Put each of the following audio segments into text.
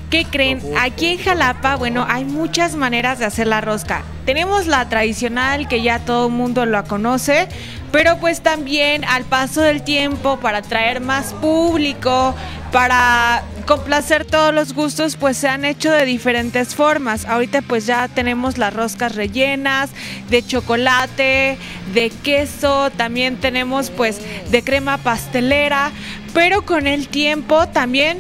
¿Qué creen? Aquí en Jalapa, bueno, hay muchas maneras de hacer la rosca. Tenemos la tradicional que ya todo el mundo la conoce, pero pues también al paso del tiempo, para atraer más público, para complacer todos los gustos, pues se han hecho de diferentes formas. Ahorita pues ya tenemos las roscas rellenas, de chocolate, de queso, también tenemos pues de crema pastelera, pero con el tiempo también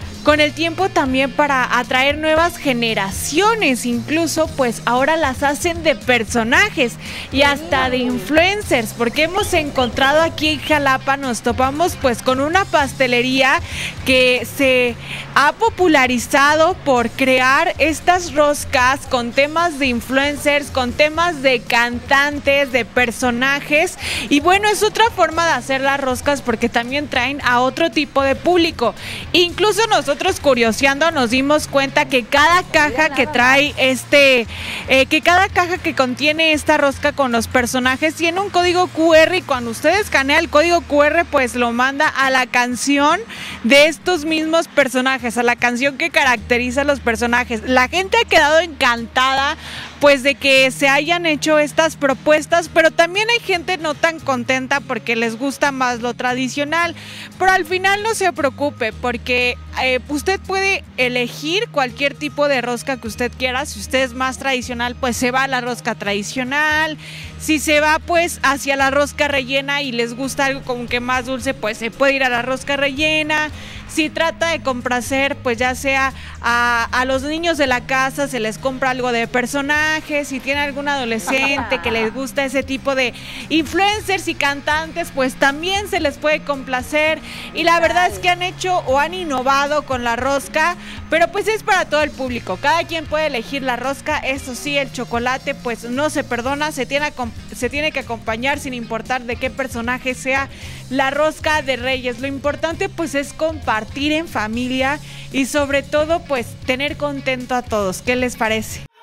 para atraer nuevas generaciones, incluso pues ahora las hacen de personajes y hasta de influencers, porque hemos encontrado aquí en Jalapa, nos topamos pues con una pastelería que se ha popularizado por crear estas roscas con temas de influencers, con temas de cantantes, de personajes, y bueno, es otra forma de hacer las roscas porque también traen a otro tipo de público. Incluso nosotros curioseando nos dimos cuenta que cada caja que trae cada caja que contiene esta rosca con los personajes tiene un código QR, y cuando usted escanea el código QR pues lo manda a la canción de estos mismos personajes, a la canción que caracteriza a los personajes. La gente ha quedado encantada pues de que se hayan hecho estas propuestas, pero también hay gente no tan contenta porque les gusta más lo tradicional, pero al final no se preocupe porque usted puede elegir cualquier tipo de rosca que usted quiera. Si usted es más tradicional, pues se va a la rosca tradicional. Si se va pues hacia la rosca rellena y les gusta algo como que más dulce, pues se puede ir a la rosca rellena. Si trata de complacer, pues ya sea a los niños de la casa, se les compra algo de personajes. Si tiene algún adolescente que les gusta ese tipo de influencers y cantantes, pues también se les puede complacer. Y la verdad es que han hecho o han innovado con la rosca, pero pues es para todo el público. Cada quien puede elegir la rosca. Eso sí, el chocolate pues no se perdona, se tiene que acompañar sin importar de qué personaje sea la rosca de Reyes. Lo importante pues es compartir en familia y sobre todo pues tener contento a todos. ¿Qué les parece?